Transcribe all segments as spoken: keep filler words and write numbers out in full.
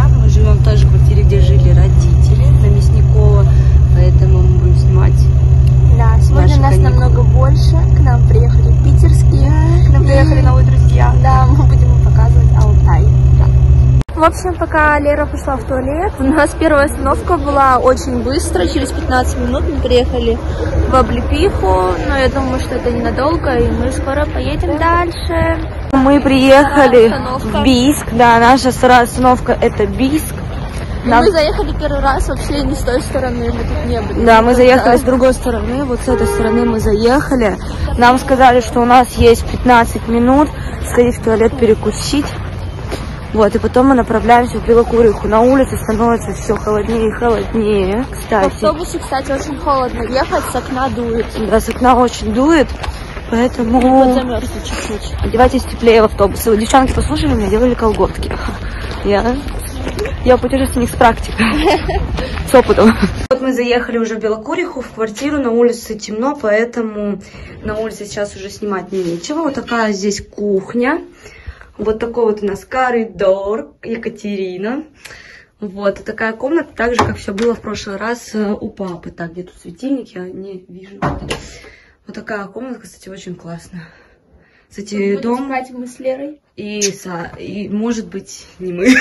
друзья. Мы живем в той же квартире, где жили родители, на Мясникова, поэтому мы будем снимать. Да, сегодня нас каникулы намного больше. К нам приехали питерские, к нам приехали новые друзья. Да, мы будем показывать Алтай. Да. В общем, пока Лера пошла в туалет, у нас первая остановка была очень быстро. Через пятнадцать минут мы приехали в Облепиху. Но я думаю, что это ненадолго, и мы скоро поедем дальше. Мы приехали в Бийск. Да, наша вторая остановка это Бийск. Нам... Мы заехали первый раз вообще не с той стороны, мы тут не были. Да, мы заехали с другой стороны, вот с этой стороны мы заехали. Нам сказали, что у нас есть пятнадцать минут сходить в туалет, перекусить. Вот, и потом мы направляемся в Белокуриху. На улице становится все холоднее и холоднее, кстати. В автобусе, кстати, очень холодно ехать, с окна дует. Да, с окна очень дует, поэтому... Вот замерзли чуть-чуть. Одевайтесь теплее в автобусы. Вот, девчонки, послушали меня, делали колготки. Я... Я путешественник с практикой, с опытом. Вот мы заехали уже в Белокуриху, в квартиру, на улице темно, поэтому на улице сейчас уже снимать не нечего. Вот такая здесь кухня. Вот такой вот у нас коридор, Екатерина. Вот такая комната, так же, как все было в прошлый раз у папы. Так, где тут светильники, я не вижу. Вот такая комната, кстати, очень классная. Кстати, дом... спать мы с Лерой. И, и, может быть, не мы.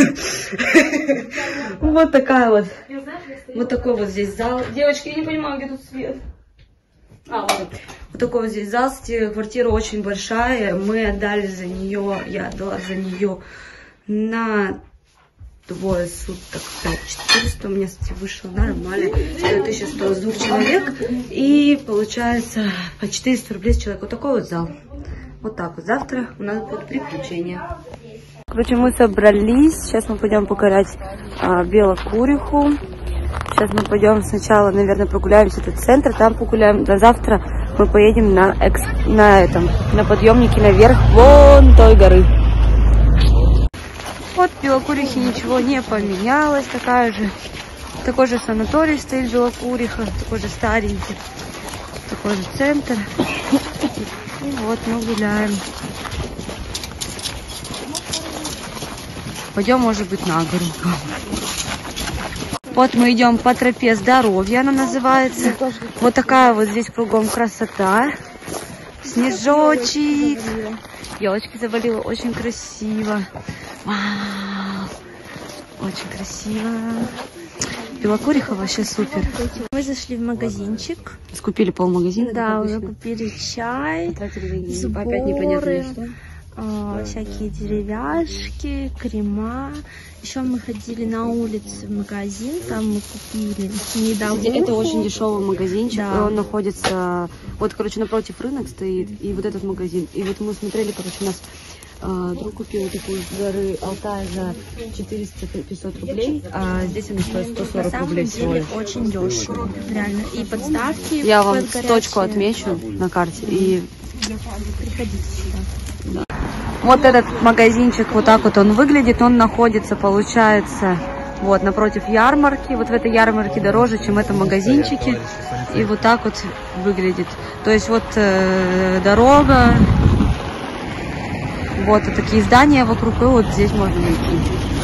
Вот такая вот. Вот такой вот здесь зал. Девочки, я не понимаю, где тут свет. А, вот. Вот такой вот здесь зал. Кстати, квартира очень большая. Мы отдали за нее, я отдала за нее на двое суток пять тысяч четыреста. У меня, кстати, вышло нормально. две тысячи сто с двух человек. И получается по четыреста рублей с человека. Вот такой вот зал. Вот так вот. Завтра у нас будут приключения. Короче, мы собрались. Сейчас мы пойдем покорять а, Белокуриху. Сейчас мы пойдем сначала, наверное, прогуляемся этот центр, там погуляем. До завтра мы поедем на, экс... на этом, на подъемнике наверх вон той горы. Вот в Белокурихе ничего не поменялось. Такая же, такой же санаторий стоит Белокуриха, такой же старенький, такой же центр. И вот мы гуляем. Пойдем, может быть, на гору. Вот мы идем по тропе здоровья, она называется. Вот такая вот здесь кругом красота. Снежочек. Елочки завалило, очень красиво. Вау. Очень красиво. Белокуриха вообще супер. Мы зашли в магазинчик. Скупили полмагазина. Да, уже купили чай, сборы, опять непонятно что. А, всякие деревяшки, крема. Еще мы ходили на улице в магазин, там мы купили медовуху. Это очень дешевый магазинчик, да. Он находится, вот, короче, напротив рынок стоит, и вот этот магазин. И вот мы смотрели, короче, у нас Uh, друг купил такую с горы Алтай за четыреста-пятьсот рублей, а здесь она стоит сто сорок рублей всего. Очень дешево, реально. И подставки. Я вам точку отмечу на карте. И приходите сюда. Да. Вот этот магазинчик, вот так вот он выглядит. Он находится, получается, вот напротив ярмарки. Вот в этой ярмарке дороже, чем в этом магазинчике. И вот так вот выглядит. То есть вот э, дорога. Вот и такие здания вокруг, и вот здесь можно найти.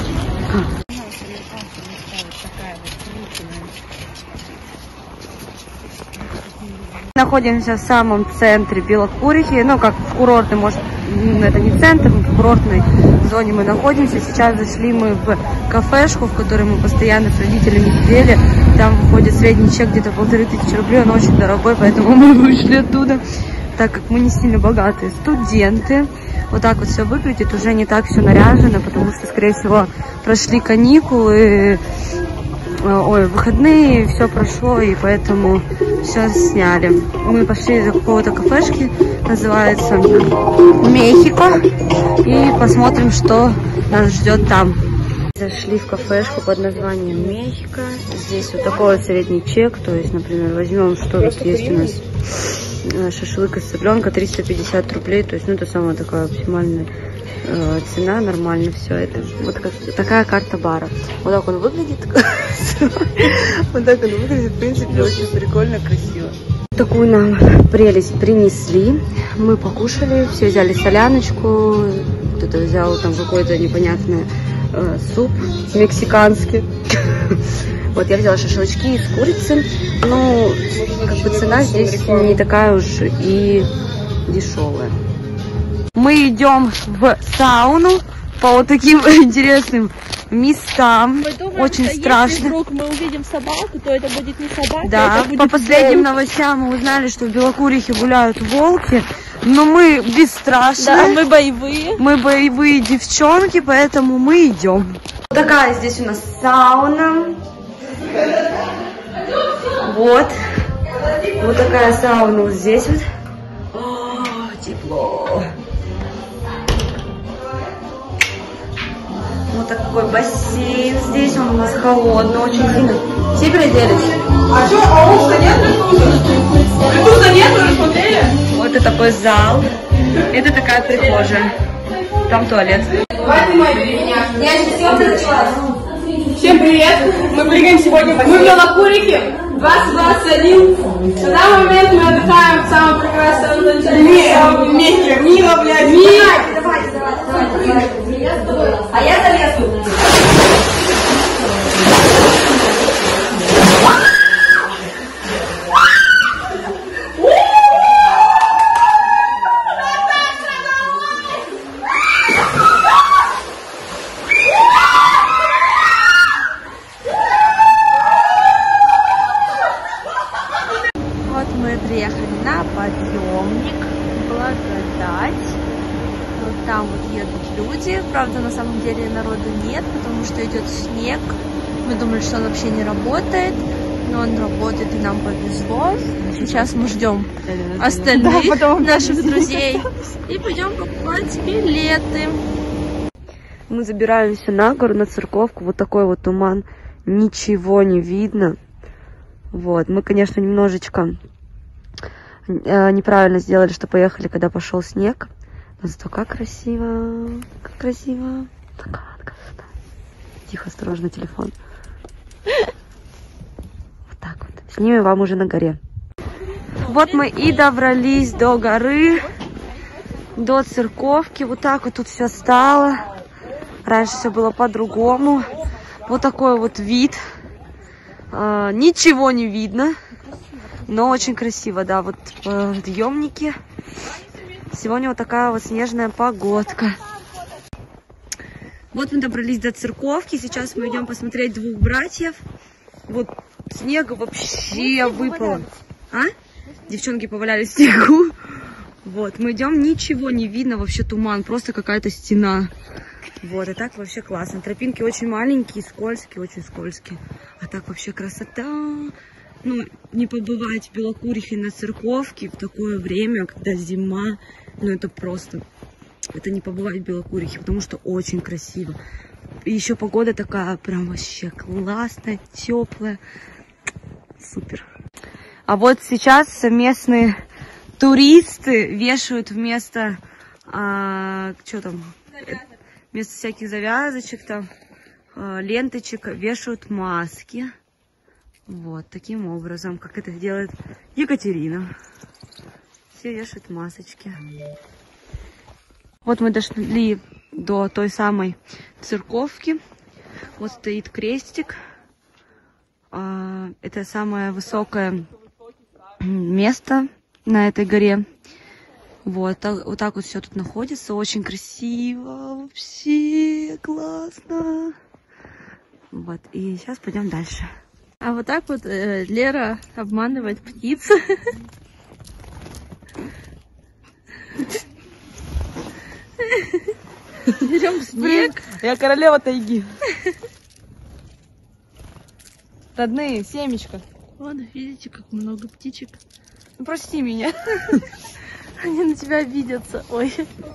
Находимся в самом центре Белокурихи, ну как в курортной, может, это не центр, в курортной зоне мы находимся. Сейчас зашли мы в кафешку, в которой мы постоянно с родителями сидели. Там выходит средний чек где-то полторы тысячи рублей, он очень дорогой, поэтому мы вышли оттуда, так как мы не сильно богатые студенты. Вот так вот все выглядит, уже не так все наряжено, потому что, скорее всего, прошли каникулы, ой, выходные, все прошло, и поэтому все сняли. Мы пошли за какого-то кафешки, называется Мехико, и посмотрим, что нас ждет там. Зашли в кафешку под названием Мехико. Здесь вот такой вот средний чек, то есть, например, возьмем, что тут есть у нас. Шашлык из цыпленка триста пятьдесят рублей, то есть, ну, это самая такая оптимальная э, цена, нормально все это. Вот как, такая карта бара. Вот так он выглядит. Вот так он выглядит, в принципе, очень прикольно, красиво. Такую нам прелесть принесли. Мы покушали, все взяли соляночку, кто-то взял там какое-то непонятное э, суп мексиканский. Вот я взяла шашлычки из курицы. Ну, как бы цена здесь не такая уж и дешевая. Мы идем в сауну по вот таким интересным местам. Думаем, очень страшно. Если вдруг мы увидим собаку, то это будет не собака. Да, это будет по последним волк. новостям мы узнали, что в Белокурихе гуляют волки. Но мы бесстрашны. Да, мы боевые. Мы боевые девчонки, поэтому мы идем. Вот такая здесь у нас сауна. Вот. Вот такая сауна вот здесь вот. О, тепло. Вот такой бассейн здесь, он у нас холодный, очень сильно. Все переоделись? А что, а Омска нет Редуса? Редуса нет, вы рассмотрели? Вот это такой зал. Это такая прихожая. Там туалет. Давай снимай перед меня. Всем привет! Мы прыгаем сегодня мы в Белокурихе. двадцать двадцать один. На данный момент мы отдыхаем в самом прекрасном месте мира, блядь. Мира! Давай, давай, давай. А я залезу. Вот мы приехали на подъемник благодать. Вот там вот едут люди. Правда, на самом деле народу нет, потому что идет снег. Мы думали, что он вообще не работает, но он работает, и нам повезло. Сейчас мы ждем остальных да, наших друзей и пойдем покупать билеты. Мы забираемся на гору, на церковку. Вот такой вот туман. Ничего не видно. Вот. Мы, конечно, немножечко э, неправильно сделали, что поехали, когда пошел снег. Но зато как красиво. Как красиво. Такая красота. Тихо, осторожно, телефон. Вот так вот. Снимем вам уже на горе. Вот мы и добрались до горы, до церковки. Вот так вот тут все стало. Раньше все было по-другому. Вот такой вот вид. А, ничего не видно, но очень красиво, да. Вот подъемники. Сегодня вот такая вот снежная погодка. Вот мы добрались до церковки. Сейчас мы идем посмотреть двух братьев. Вот снега вообще выпало. А? Девчонки повалялись в снегу. Вот, мы идем, ничего не видно, вообще туман, просто какая-то стена. Вот, и так вообще классно. Тропинки очень маленькие, скользкие, очень скользкие. А так вообще красота. Ну, не побывать в Белокурихе на церковке в такое время, когда зима. Ну, это просто... Это не побывать в Белокурихе, потому что очень красиво. И еще погода такая прям вообще классная, теплая. Супер. А вот сейчас местные туристы вешают вместо... А, что там? Вместо всяких завязочек, там, э, ленточек, вешают маски. Вот, таким образом, как это делает Екатерина. Все вешают масочки. Вот мы дошли до той самой церковки. Вот стоит крестик. Э, это самое высокое место на этой горе. Вот, так, вот так вот все тут находится. Очень красиво. Вообще классно. Вот, и сейчас пойдем дальше. А вот так вот э, Лера обманывает птиц. Берем снег. Я королева тайги. Родные, семечко. Вот, видите, как много птичек. Ну, прости меня. Они на тебя обидятся. Ой.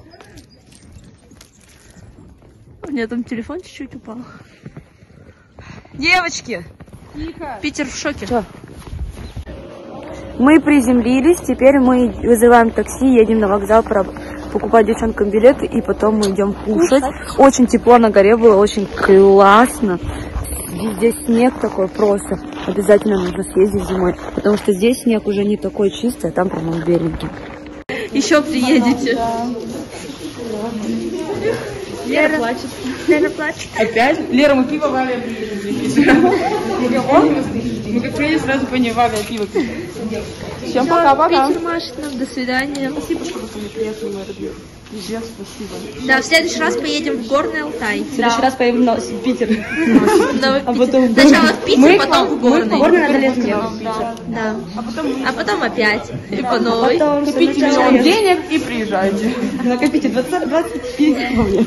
У меня там телефон чуть-чуть упал. Девочки! Тихо! Питер в шоке. Что? Мы приземлились, теперь мы вызываем такси, едем на вокзал покупать девчонкам билеты, и потом мы идем кушать. Очень тепло на горе было, очень классно. Везде снег такой просто. Обязательно нужно съездить зимой, потому что здесь снег уже не такой чистый, а там, по-моему, беленький. Еще приедете. Лера плачет. Лера плачет. Опять? Лера, мы пиво в авиапиве. Мы как приедем, сразу по ней в авиапиво. Всем пока-пока. Питер машет нам. До свидания. Спасибо, что вы ко мне приехали, мой родной. Друзья, спасибо. Да, в следующий раз поедем в Горный Алтай. В следующий раз поедем в Питер. А потом сначала в Питер, потом в Горный. Горный надо летом Да. А потом опять. И по новой. Купите миллион денег и приезжайте. Накопите двадцать пять.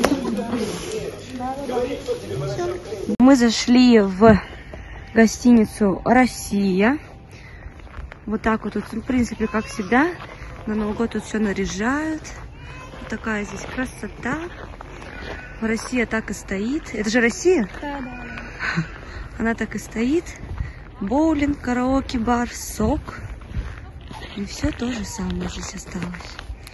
Мы зашли в гостиницу «Россия». Вот так вот тут, в принципе, как всегда. На Новый год тут все наряжают. Вот такая здесь красота. Россия так и стоит. Это же Россия? Да, да. Она так и стоит. Боулинг, караоке, бар, сок. И все то же самое здесь осталось.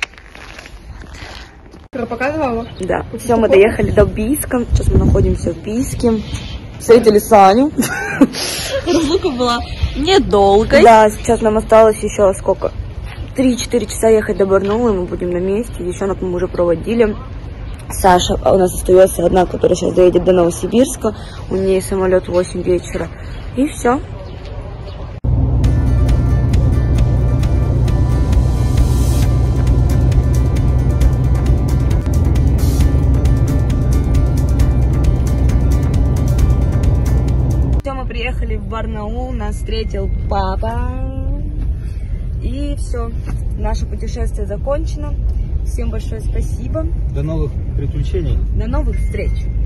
Показывала? Да. Все, мы доехали до Бийска. Сейчас мы находимся в Бийске. Встретили Саню. Разлука была недолгой. Да, сейчас нам осталось еще сколько? три-четыре часа ехать до Барнаула, и мы будем на месте. Девчонок мы уже проводили. Саша, а у нас остается одна, которая сейчас доедет до Новосибирска. У нее самолет в восемь вечера. И все. Все, мы приехали в Барнаул, нас встретил папа. И все, наше путешествие закончено. Всем большое спасибо. До новых приключений. До новых встреч.